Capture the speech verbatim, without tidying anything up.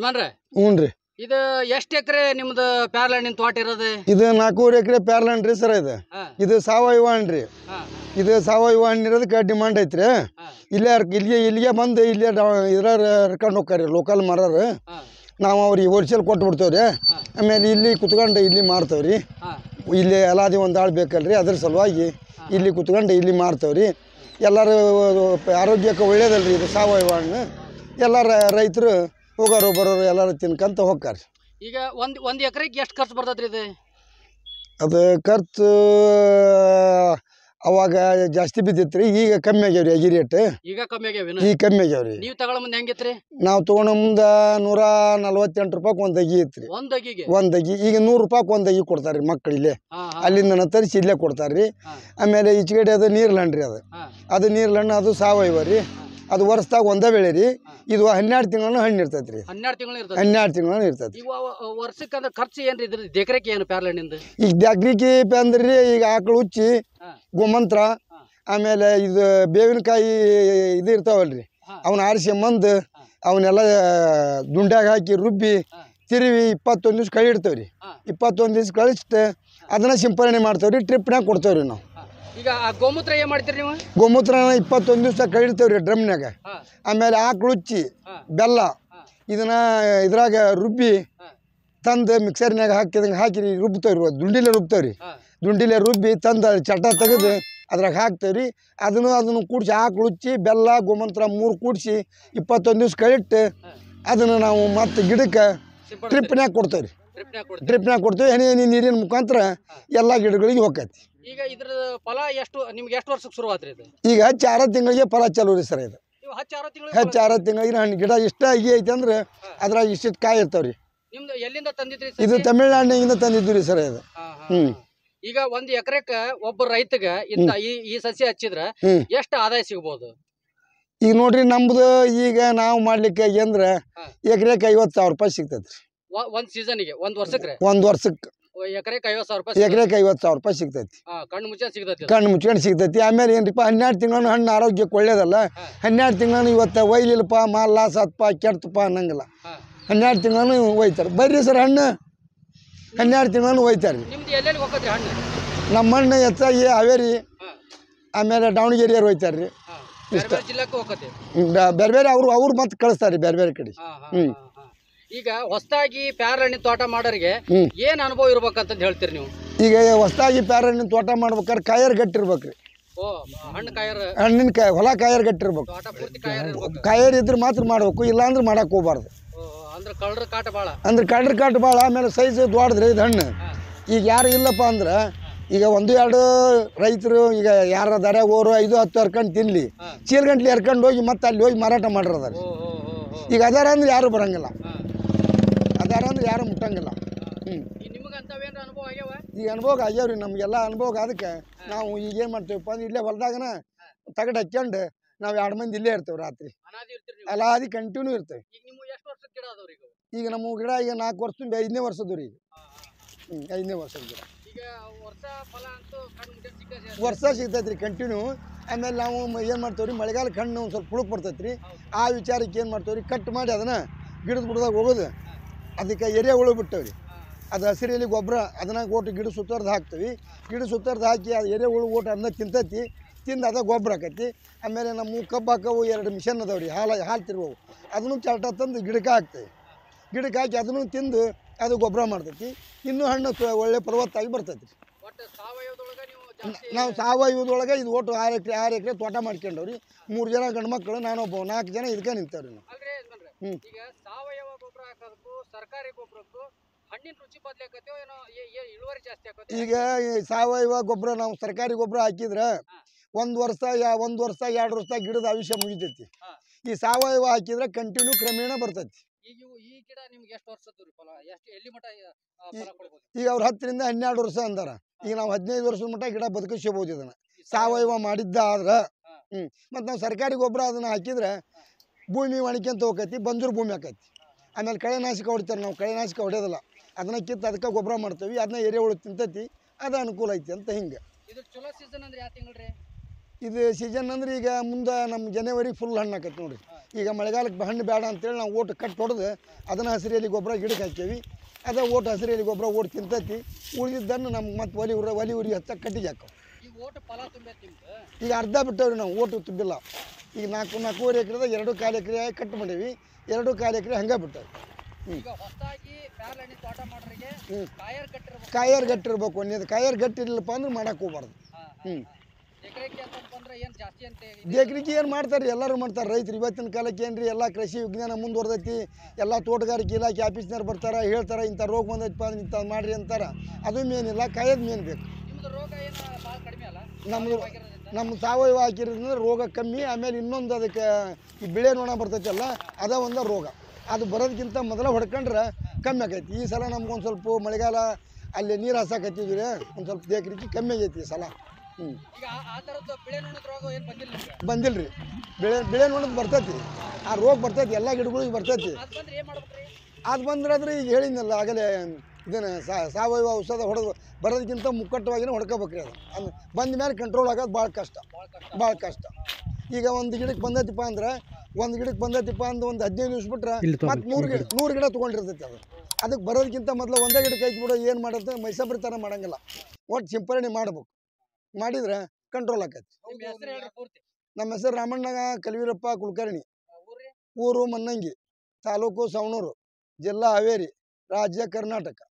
ಯಜಮಾನ್ರೆ ಹ್ಞೂ ರೀ ಇದು ಎಷ್ಟು ಎಕರೆ ನಿಮ್ದು ಪ್ಯಾರ್ಲ ಹಣ್ಣಿನ ತೋಟ ಇರೋದು? ಇದು ನಾಲ್ಕೂವರೆ ಎಕರೆ ಪ್ಯಾರ್ಲ ಹಣ್ಣು ರೀ ಸರ್. ಇದು ಇದು ಸಾವಯವ ಹಣ್ಣು ರೀ. ಇದು ಸಾವಯವ ಹಣ್ಣು ಇರೋದಕ್ಕೆ ಡಿಮಾಂಡ್ ಐತ್ರಿ. ಇಲ್ಲೇ ಇಲ್ಲಿಗೆ ಇಲ್ಲಿಗೆ ಬಂದು ಇಲ್ಲೇ ಇದ್ರ ಹರ್ಕೊಂಡು ಹೋಗ್ತಾರೆ ಲೋಕಲ್ ಮರರು. ನಾವು ಅವ್ರಿಗೆ ಹೋಲ್ಸೇಲ್ ಕೊಟ್ಟು ಬಿಡ್ತೇವೆ ರೀ. ಆಮೇಲೆ ಇಲ್ಲಿ ಕುತ್ಕೊಂಡು ಇಲ್ಲಿ ಮಾರ್ತೇವೆ ರೀ. ಇಲ್ಲಿ ಎಲ್ಲಾದಿ ಒಂದು ಆಳು ಬೇಕಲ್ರಿ, ಅದ್ರ ಸಲುವಾಗಿ ಇಲ್ಲಿ ಕುತ್ಕೊಂಡು ಇಲ್ಲಿ ಮಾರ್ತೇವೆ ರೀ. ಎಲ್ಲರೂ ಆರೋಗ್ಯಕ್ಕೆ ಒಳ್ಳೇದಲ್ರಿ ಇದು ಸಾವಯವ ಹಣ್ಣು. ಎಲ್ಲ ರೈತರು ಹೋಗೋರು ಬರೋರು ಎಲ್ಲರೂ ತಿನ್ಕಂತ ಹೋಗ್ತಾರೆ. ಈಗ ಒಂದು ಒಂದು ಎಕರೆಗೆ ಎಷ್ಟು ಖರ್ಚು ಬರ್ತೈತ್ರಿ ಇದು? ಅದು ಖರ್ಚು ಅವಾಗ ಜಾಸ್ತಿ ಬಿದ್ದಿತ್ತು ರೀ, ಈಗ ಕಮ್ಮಿ ಆಗ್ಯಾವ ರೀ. ಅಗಿ ರೇಟ್ ಈಗ ಕಮ್ಮಿ ಆಗ್ಯಾವ, ಈಗ ಕಮ್ಮಿ ಆಗ್ಯಾವ ರೀ. ನೀವು ತಗೊಳ್ಳೋ ಮುಂದೆ ಹೆಂಗಿತ್ರಿ? ನಾವು ತೊಗೊಂಡ ಮುಂದೆ ನೂರ ನಲ್ವತ್ತೆಂಟು ರೂಪಾಯಿ ಒಂದು ಅಗಿ ಇತ್ತು ರೀ. ಒಂದು ಅಗಿಗೆ ಒಂದು ಅಗಿ ಈಗ ನೂರು ರೂಪಾಯಿ ಒಂದು ಅಗಿ ಕೊಡ್ತಾರೆ ರೀ ಮಕ್ಕಳು. ಇಲ್ಲೇ ಅಲ್ಲಿಂದ ತರಿಸಿ ಇಲ್ಲೇ ಕೊಡ್ತಾರೆ ರೀ. ಆಮೇಲೆ ಈಚೆಗಡೆ ಅದು ನೀರ್ಲಣ್ಣು ರೀ. ಅದು ಅದು ನೀರ್ಲಣ್ಣು ಅದು ಸಾವಯವ ರೀ. ಅದು ವರ್ಷದಾಗ ಒಂದೇ ಬೆಳೆ ರೀ. ಇದು ಹನ್ನೆರಡು ತಿಂಗಳು ಹಣ್ಣು ಇರ್ತೈತಿ ರೀ. ಹನ್ನೆರಡು ತಿಂಗಳು ಇರ್ತೈತಿ. ಹನ್ನೆರಡು ತಿಂಗಳು ಇರ್ತೈತಿ. ವರ್ಷಕ್ಕೆ ಅಂದ್ರೆ ಖರ್ಚು ಏನ್ರಿ ಇದ್ರ ಎಕರೆಗೆ ಏನು ಪ್ಯಾರ್ಲ ಹಣ್ಣಿಂದ? ಈಗ ದಗ್ರಿಕಿ ಅಂದ್ರೆ ಈಗ ಆಕಳು ಉಚ್ಚಿ ಗೋಮಂತ್ರ ಆಮೇಲೆ ಇದು ಬೇವಿನಕಾಯಿ ಇದು ಇರ್ತಾವಲ್ರಿ, ಅವನ್ನ ಆರಿಸಿ ಮಂದು ಅವನ್ನೆಲ್ಲ ದುಂಡ್ಯಾಗ ಹಾಕಿ ರುಬ್ಬಿ ತಿರುವಿ ಇಪ್ಪತ್ತೊಂದು ದಿವ್ಸ ಕಳಿ ಇಡ್ತೇವೆ ರೀ. ಇಪ್ಪತ್ತೊಂದು ದಿವ್ಸ ಕಳಿಸ್ತೆ ಅದನ್ನ ಸಿಂಪರಣೆ ಮಾಡ್ತೇವೆ ರೀ. ಟ್ರಿಪ್ನಾಗ ಕೊಡ್ತೇವೆ ರೀ ನಾವು. ಈಗ ಗೋಮೂತ್ರ ಏನು ಮಾಡ್ತೀರಿ ನೀವು? ಗೋಮೂತ್ರನ ಇಪ್ಪತ್ತೊಂದು ದಿವಸ ಕಳಿಡ್ತೇವೆ ರೀ ಡ್ರಮ್ನಾಗ. ಆಮೇಲೆ ಆಕಳು ಉಚ್ಚಿ ಬೆಲ್ಲ ಇದನ್ನ ಇದ್ರಾಗ ರುಬ್ಬಿ ತಂದು ಮಿಕ್ಸರ್ನಾಗ ಹಾಕಿದಂಗೆ ಹಾಕಿ ರುಬ್ತೇವೆ ರೀ. ದುಂಡಿಲೆ ರುಬ್ತೇವೆ ರೀ. ದುಂಡಿಲೆ ರುಬ್ಬಿ ತಂದು ಚಟ ತೆಗೆದು ಅದ್ರಾಗ ಹಾಕ್ತೇವೆ ರೀ. ಅದನ್ನು ಅದನ್ನು ಕೂಡಿಸಿ ಆಕಳು ಉಚ್ಚಿ ಬೆಲ್ಲ ಗೋಮಂತ್ರ ಮೂರು ಕೂಡಿಸಿ ಇಪ್ಪತ್ತೊಂದು ದಿವ್ಸ ಕಳಿಟ್ಟು ಅದನ್ನು ನಾವು ಮತ್ತೆ ಗಿಡಕ್ಕೆ ಟ್ರಿಪ್ನಾಗ ಕೊಡ್ತೇವೆ ರೀ. ಟ್ರಿಪ್ನಾಗ ಕೊಡ್ತೇವೆ. ಹನಿ ಹನಿ ನೀರಿನ ಮುಖಾಂತರ ಎಲ್ಲ ಗಿಡಗಳಿಗೆ ಹೋಗೈತಿ. ಈಗ ಇದ್ರ ಫಲ ಎಷ್ಟು ನಿಮ್ಗೆ ಎಷ್ಟು ವರ್ಷಕ್ಕೆ ಶುರು ಆತ್ರಿ ಇದು? ಈಗ ಹಚ್ಚಿ ಆರು ತಿಂಗಳಿಗೆ ಫಲ ಚಾಲು ರೀ ಸರ್. ಇದು ಹಚ್ಚಿ ಆರು ತಿಂಗಳು ಹಚ್ಚಿ ಆರು ತಿಂಗಳಿಗೆ ಹಣ್ಣು ಗಿಡ ಇಷ್ಟ ಆಗಿ ಐತಿ ಅಂದ್ರೆ ಅದ್ರಾಗ ಇಷ್ಟಿಟ್ಟು ಕಾಯಿ ಇರ್ತಾವ ರೀ. ನಿಮ್ದು ಎಲ್ಲಿಂದ ತಂದಿದ್ರಿ? ಇದು ತಮಿಳ್ನಾಡಿನಿಂದ ತಂದಿದ್ದು ರೀ ಸರ್. ಇದು ಹ್ಮ್ ಈಗ ಒಂದ್ ಎಕರೆಕ ಒಬ್ಬ ರೈತಗ ಇಂತ ಈ ಈ ಸಸಿ ಹಚ್ಚಿದ್ರ ಎಷ್ಟು ಆದಾಯ ಸಿಗಬಹುದು? ಈಗ ನೋಡ್ರಿ ನಮ್ದು ಈಗ ನಾವು ಮಾಡ್ಲಿಕ್ಕೆ ಅಂದ್ರೆ ಎಕರೆಕ್ ಐವತ್ತು ಸಾವಿರ ರೂಪಾಯಿ ಸಿಗ್ತೈತ್ರಿ. ಒಂದ್ ಸೀಸನ್ಗೆ ಒಂದ್ ವರ್ಷಕ್ಕೆ ಒಂದ್ ವರ್ಷಕ್ಕೆ ಎಕರೆಕ್ ಐವತ್ತು ಸಾವಿರ ರೂಪಾಯಿ ಎಕರೆಕ್ ಐವತ್ತು ಸಾವಿರ ರೂಪಾಯಿ ಸಿಗ್ತೈತಿ. ಕಣ್ಣು ಮುಚ್ಚ ಸಿಗ್ತೈತಿ. ಕಣ್ಣು ಮುಚ್ಕೊಂಡು ಸಿಗ್ತೈತಿ. ಆಮೇಲೆ ಏನ್ರಿಪ್ಪ ಹನ್ನೆರಡು ತಿಂಗಳು ಹಣ್ಣು ಆರೋಗ್ಯಕ್ಕೆ ಒಳ್ಳೇದಲ್ಲ. ಹನ್ನೆರಡು ತಿಂಗಳು ಇವತ್ತು ಒಯ್ಲಿಲ್ಲಪ್ಪ ಮಾಲ್ ಲಾಸ್ ಆತಪ್ಪ ಕೆಡ್ತಪ್ಪ ಅನ್ನಂಗಿಲ್ಲ. ಹನ್ನೆರಡು ತಿಂಗಳು ಒಯ್ತಾರೆ. ಬರ್ರಿ ಸರ್ ಹಣ್ಣು ಹನ್ನೆರಡು ತಿಂಗಳು ಒಯ್ತಾರೆ. ನಿಮ್ದು ಎಲ್ಲೆಲ್ಲಿ ಹೋಗತ್ರಿ ಹಣ್ಣು? ನಮ್ಮ ಹಣ್ಣು ಹೆಚ್ಚಾಗಿ ಹಾವೇರಿ ಆಮೇಲೆ ದಾವಣಗೆರೆಯವ್ರು ಒಯ್ತಾರೆ ರೀ. ಇಷ್ಟ ಜಿಲ್ಲಾಕ್ಕೆ ಹೋಗತ್ತೆ. ಬೇರೆ ಬೇರೆ ಅವರು ಅವ್ರು ಮತ್ತೆ ಕಳಿಸ್ತಾರೆ ಬೇರೆ ಬೇರೆ ಕಡೆ. ಹ್ಞೂ ಈಗ ಹೊಸದಾಗಿ ಪ್ಯಾರ್ಲ ಹಣ್ಣಿನ ತೋಟ ಮಾಡೋರಿಗೆ ಏನ್ ಅನುಭವ ಇರ್ಬೇಕಂತ ಹೇಳ್ತೀರಿ ನೀವು? ಈಗ ಹೊಸದಾಗಿ ಪ್ಯಾರ್ಲ ಹಣ್ಣಿನ ತೋಟ ಮಾಡ್ಬೇಕಾದ್ರೆ ಕಾಯರ್ ಗಟ್ಟಿರ್ಬೇಕ್ರಿ. ಹಣ್ಣಿನ ಕಾಯಿ ಹೊಲ ಕಾಯರ್ ಗಟ್ಟಿರ್ಬೇಕು. ಕಾಯರ್ ಇದ್ರೆ ಮಾತ್ರ ಮಾಡ್ಬೇಕು, ಇಲ್ಲಾಂದ್ರೆ ಮಾಡಕ್ ಹೋಗ್ಬಾರ್ದು. ಅಂದ್ರೆ ಕಳ್ರ ಕಾಟ ಭಾಳ ಅಂದ್ರೆ ಕಳ್ರ ಕಾಟ ಭಾಳ. ಆಮೇಲೆ ಸೈಜ್ ದೊಡ್ಡದ್ರಿ ಇದು ಹಣ್ಣು. ಈಗ ಯಾರು ಇಲ್ಲಪ್ಪ ಅಂದ್ರೆ ಈಗ ಒಂದು ಎರಡು ರೈತರು ಈಗ ಯಾರ ದರ್ಯಾಗ ಹೋರು ಐದು ಹತ್ತು ಹರ್ಕೊಂಡು ತಿನ್ಲಿ ಚೀಲ್ ಗಂಟ್ಲಿ ಹರ್ಕೊಂಡು ಹೋಗಿ ಮತ್ತೆ ಅಲ್ಲಿ ಹೋಗಿ ಮಾರಾಟ ಮಾಡಿರೋದಾರ. ಈಗ ಅದಾರ ಅಂದ್ರೆ ಯಾರು ಬರಂಗಿಲ್ಲ, ಅದಾರ ಅಂದ್ರೆ ಯಾರು ಮುಟ್ಟಂಗಿಲ್ಲ. ಹ್ಞೂ ಈಗ ಅನುಭವ ಆಗ್ಯಾವ್ರಿ ನಮಗೆಲ್ಲ ಅನುಭವ. ಅದಕ್ಕೆ ನಾವು ಈಗ ಏನು ಮಾಡ್ತೇವಪ್ಪ ಅಂದ್ರೆ ಇಲ್ಲೇ ಹೊಲದಾಗನ ತಗಡು ಹಚ್ಕೊಂಡು ನಾವು ಎರಡು ಮಂದಿ ಇಲ್ಲೇ ಇರ್ತೇವೆ. ರಾತ್ರಿ ಅಲಾದಿ ಕಂಟಿನ್ಯೂ ಇರ್ತೇವೆ. ಈಗ ನಮ್ಮ ಗಿಡ ಈಗ ನಾಲ್ಕು ವರ್ಷದ ಐದನೇ ವರ್ಷದ್ದು ರೀ. ಈಗ ಹ್ಞೂ ಐದನೇ ವರ್ಷದ ಗಿಡ ವರ್ಷ ಸಿಗ್ತೈತೆ ರೀ ಕಂಟಿನ್ಯೂ. ಆಮೇಲೆ ನಾವು ಏನು ಮಾಡ್ತೇವೆ ರೀ ಮಳೆಗಾಲಕ್ಕೆ ಹಣ್ಣು ಒಂದು ಸ್ವಲ್ಪ ಹುಳುಕ್ ಬರ್ತೈತೆ ರೀ. ಆ ವಿಚಾರಕ್ಕೆ ಏನು ಮಾಡ್ತೇವೆ ರೀ ಕಟ್ ಮಾಡಿ ಅದನ್ನು ಗಿಡದ ಬುಡದಾಗ ಹೋಗೋದು ಅದಕ್ಕೆ ಎರೆ ಹುಳು ಬಿಟ್ಟೇವೆ ರೀ. ಅದು ಹಸಿರಲ್ಲಿ ಗೊಬ್ಬರ ಅದನ್ನ ಓಟು ಗಿಡ ಸುತ್ತರ್ದು ಹಾಕ್ತೀವಿ. ಗಿಡ ಸುತ್ತರ್ದು ಹಾಕಿ ಅದು ಎರೆ ಹುಳು ಓಟು ಅದನ್ನ ತಿಂತೈತಿ. ತಿಂದು ಅದ ಗೊಬ್ಬರ ಆಕೈತಿ. ಆಮೇಲೆ ನಮ್ಮ ಕಬ್ಬು ಹಾಕವು ಎರಡು ಮಿಷನ್ ಅದಾವೆ ರೀ. ಹಾಲು ಹಾಲು ತಿರುವವು ಅದನ್ನು ಚಾಟ ತಂದು ಗಿಡಕ್ಕೆ ಹಾಕ್ತೇವೆ. ಗಿಡಕ್ಕೆ ಹಾಕಿ ಅದನ್ನು ತಿಂದು ಅದು ಗೊಬ್ಬರ ಮಾಡ್ತೈತಿ. ಇನ್ನೂ ಹಣ್ಣು ಒಳ್ಳೆ ಫಲವತ್ತಾಗಿ ಬರ್ತೈತಿ. ನಾವು ಸಾವಯವದೊಳಗೆ ಇದು ಒಟ್ಟು ಆರು ಎಕರೆ ಆರು ಎಕರೆ ತೋಟ ಮಾಡ್ಕೊಂಡವ್ರಿ. ಮೂರು ಜನ ಗಂಡು ಮಕ್ಕಳು ನಾನೊಬ್ಬ ನಾಲ್ಕು ಜನ ಇದಕ್ಕೆ ನಿಂತೇವ್ರಿ ನಾವು. ಹ್ಞೂ ಈಗ ಸಾವಯವ ಗೊಬ್ಬರ ನಾವು ಸರ್ಕಾರಿ ಗೊಬ್ಬರ ಹಾಕಿದ್ರೆ ಒಂದು ವರ್ಷ ಒಂದು ವರ್ಷ ಎರಡು ವರ್ಷ ಗಿಡದ ಆಯುಷ್ಯ ಮುಗಿತೈತಿ. ಈ ಸಾವಯವ ಹಾಕಿದ್ರೆ ಕಂಟಿನ್ಯೂ ಕ್ರಮೇಣ ಬರ್ತೈತಿ. ಈಗ ಅವ್ರು ಹತ್ತರಿಂದ ಹನ್ನೆರಡು ವರ್ಷ ಅಂದಾರ. ಈಗ ನಾವು ಹದಿನೈದು ವರ್ಷದ ಮಟ್ಟ ಗಿಡ ಬದುಕಿಸಬಹುದು ಇದನ್ನ ಸಾವಯವ ಮಾಡಿದ್ದ ಆದ್ರೆ. ಹ್ಞೂ ಮತ್ತು ನಾವು ಸರ್ಕಾರಿ ಗೊಬ್ಬರ ಅದನ್ನು ಹಾಕಿದ್ರೆ ಭೂಮಿ ಒಣಕ್ಯಂತ ಹೋಗೈತಿ, ಬಂಜರು ಭೂಮಿ ಆಕೈತಿ. ಆಮೇಲೆ ಕಳೆನಾಶಕ ಹೊಡಿತಾರೆ. ನಾವು ಕಳೆನಾಶಕ ಹೊಡೆಯೋದಿಲ್ಲ, ಅದನ್ನ ಕಿತ್ತು ಅದಕ್ಕೆ ಗೊಬ್ಬರ ಮಾಡ್ತೇವೆ. ಅದನ್ನ ಎರೆ ಹುಳು ತಿಂತೈತಿ, ಅದು ಅನುಕೂಲ ಐತಿ ಅಂತ ಹಿಂಗೆ. ಇದು ಸೀಸನ್ ಅಂದ್ರೆ ಈಗ ಮುಂದೆ ನಮ್ಮ ಜನವರಿ ಫುಲ್ ಹಣ್ಣು ಆಕೈತಿ ನೋಡಿರಿ. ಈಗ ಮಳೆಗಾಲಕ್ಕೆ ಹಣ್ಣು ಬೇಡ ಅಂತೇಳಿ ನಾವು ಓಟ್ ಕಟ್ ಹೊಡೆದು ಅದನ್ನು ಹಸಿರೆಲೆ ಗೊಬ್ಬರ ಗಿಡಕ್ಕೆ ಹಾಕ್ಯೇವಿ. ಅದ ಓಟ್ ಹಸಿರೆಲೆ ಗೊಬ್ಬರ ಓಟ್ ತಿಂತೈತಿ. ಉಳಿದಿದ್ದನ್ನು ನಮ್ಗೆ ಮತ್ತೆ ಒಲಿ ಉರ ಒಲಿ ಉರಿ ಹಚ್ಚ ಕಟ್ಟಿಗೆ ಹಾಕೋ. ಈಗ ಅರ್ಧ ಬಿಟ್ಟವ್ರಿ ನಾವು ಓಟು ತುಂಬಿಲ್ಲ. ಈಗ ನಾಲ್ಕು ನಾಲ್ಕೂವರೆ ಎಕರೆದಾಗ ಎರಡು ಕಾಲು ಎಕರೆ ಕಟ್ ಮಾಡೀವಿ. ಎರಡು ಕಾಲು ಎಕರೆ ಹಂಗೆ ಬಿಟ್ಟವೆ. ಹ್ಞೂ ಕಾಯರ್ ಗಟ್ಟಿರ್ಬೇಕು. ಒಂದೇದು ಕಾಯರ್ ಗಟ್ಟಿರ್ಲಿಲ್ಲಪ್ಪ ಅಂದ್ರೆ ಮಾಡಕ್ಕೆ ಹೋಗ್ಬಾರ್ದು. ಹ್ಞೂ ಬೇಕ್ರಿಗೆ ಏನು ಮಾಡ್ತಾರೆ ಎಲ್ಲರೂ ಮಾಡ್ತಾರೆ ರೈತರು. ಇವತ್ತಿನ ಕಾಲಕ್ಕೆ ಏನು ರೀ ಎಲ್ಲ ಕೃಷಿ ವಿಜ್ಞಾನ ಮುಂದುವರೆದೈತಿ. ಎಲ್ಲ ತೋಟಗಾರಿಕೆ ಇಲಾಖೆ ಆಫೀಸ್ನವ್ರು ಬರ್ತಾರೆ, ಹೇಳ್ತಾರೆ ಇಂಥ ರೋಗ ಬಂದೈತಪ್ಪ ಇಂಥ ಮಾಡಿರಿ ಅಂತಾರೆ. ಅದು ಮೇನಿಲ್ಲ, ಕಾಯೋದು ಮೇನ್ ಬೇಕು. ನಮ್ಮದು ನಮ್ಮ ಸಾವಯವ ಹಾಕಿರೋದ್ರಿಂದ ರೋಗ ಕಮ್ಮಿ. ಆಮೇಲೆ ಇನ್ನೊಂದು ಅದಕ್ಕೆ ಈ ಬಿಳೆ ನೊಣ ಬರ್ತೈತಲ್ಲ ಅದ ಒಂದು ರೋಗ. ಅದು ಬರೋದಕ್ಕಿಂತ ಮೊದಲ ಹೊಡ್ಕೊಂಡ್ರೆ ಕಮ್ಮಿ ಆಕೈತಿ. ಈ ಸಲ ನಮ್ಗೊಂದು ಸ್ವಲ್ಪ ಮಳೆಗಾಲ ಅಲ್ಲಿ ನೀರು ಹಾಸಾಕತ್ತಿದ್ವಿ, ಒಂದು ಸ್ವಲ್ಪ ದೇಕ್ರಿಕೆ ಕಮ್ಮಿ ಆಗೈತಿ ಈ ಸಲ. ಹ್ಞೂ ಬಂದಿಲ್ಲ ರೀ. ಬೆಳೆ ಬೆಳೆ ನೋಡೋದು ಬರ್ತೈತಿ, ಆ ರೋಗ ಬರ್ತೈತಿ, ಎಲ್ಲ ಗಿಡಗಳಿಗೆ ಬರ್ತೈತಿ. ಅದು ಬಂದ್ರೆ ಆದ್ರೆ ಈಗ ಹೇಳಿದ್ನಲ್ಲ ಆಗಲೇ ಇದನ್ನು ಸಾವಯವ ಔಷಧ ಹೊಡೆದು ಬರೋದಕ್ಕಿಂತ ಮುಕ್ಕಟ್ಟವಾಗಿನೇ ಹೊಡ್ಕೋಬೇಕ್ರಿ. ಅದು ಅದು ಬಂದ ಮೇಲೆ ಕಂಟ್ರೋಲ್ ಆಗೋದು ಭಾಳ ಕಷ್ಟ, ಭಾಳ ಕಷ್ಟ. ಈಗ ಒಂದು ಗಿಡಕ್ಕೆ ಬಂದೈತಿಪ್ಪ ಅಂದ್ರೆ ಒಂದು ಗಿಡಕ್ಕೆ ಬಂದೈತಿಪ್ಪ ಅಂದ್ರೆ ಒಂದು ಹದಿನೈದು ದಿವ್ಸ ಬಿಟ್ರೆ ಮತ್ತೆ ನೂರು ಗಿಡ ನೂರು ಗಿಡ ತೊಗೊಂಡಿರ್ತೈತಿ. ಅದು ಅದಕ್ಕೆ ಬರೋದಕ್ಕಿಂತ ಮೊದಲು ಒಂದೇ ಗಿಡಕ್ಕೆ ಹಾಕಿಬಿಡೋ ಏನು ಮಾಡುತ್ತೆ ಮೈಸಬ್ರಿ ಥರ ಮಾಡೋಂಗಿಲ್ಲ. ಒಟ್ಟು ಸಿಂಪರಣೆ ಮಾಡ್ಬೇಕು. ಮಾಡಿದ್ರೆ ಕಂಟ್ರೋಲ್ ಆಕೈತಿ. ನಮ್ಮ ಹೆಸರು ರಾಮಣ್ಣ ಕಲ್ವೀರಪ್ಪ ಕುಲಕರ್ಣಿ. ಊರು ಮನ್ನಂಗಿ, ತಾಲೂಕು ಸವಣೂರು, ಜಿಲ್ಲಾ ಹಾವೇರಿ, ರಾಜ್ಯ ಕರ್ನಾಟಕ.